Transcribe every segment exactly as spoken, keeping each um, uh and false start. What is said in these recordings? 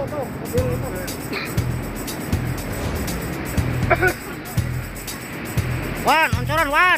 Wan, oncoran Wan.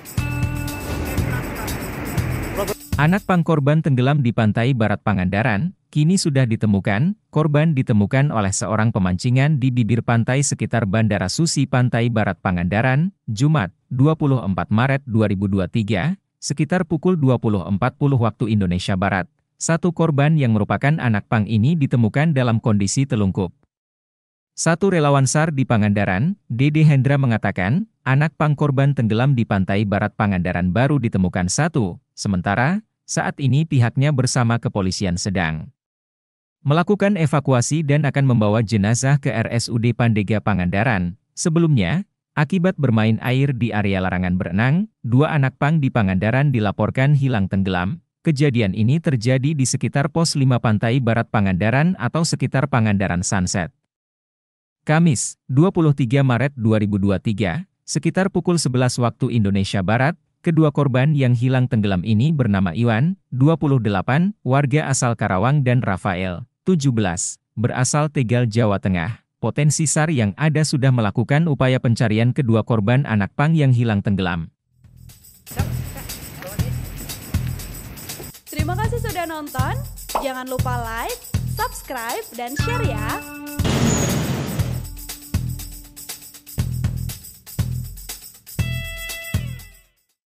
Anak pang korban tenggelam di pantai barat Pangandaran, kini sudah ditemukan. Korban ditemukan oleh seorang pemancingan di bibir pantai sekitar Bandara Susi Pantai Barat Pangandaran, Jumat, dua puluh empat Maret dua ribu dua puluh tiga, sekitar pukul dua puluh empat puluh waktu Indonesia Barat. Satu korban yang merupakan anak pang ini ditemukan dalam kondisi telungkup. Satu relawan S A R di Pangandaran, Dede Hendra mengatakan, anak pang korban tenggelam di pantai barat Pangandaran baru ditemukan satu, sementara, saat ini pihaknya bersama kepolisian sedang melakukan evakuasi dan akan membawa jenazah ke R S U D Pandega Pangandaran. Sebelumnya, akibat bermain air di area larangan berenang, dua anak pang di Pangandaran dilaporkan hilang tenggelam. Kejadian ini terjadi di sekitar pos lima Pantai Barat Pangandaran atau sekitar Pangandaran Sunset. Kamis, dua puluh tiga Maret dua ribu dua puluh tiga, sekitar pukul sebelas waktu Indonesia Barat, kedua korban yang hilang tenggelam ini bernama Iwan, dua puluh delapan, warga asal Karawang dan Rafael, tujuh belas, berasal Tegal, Jawa Tengah. Potensi S A R yang ada sudah melakukan upaya pencarian kedua korban anak pang yang hilang tenggelam. Terima kasih sudah nonton, jangan lupa like, subscribe, dan share ya!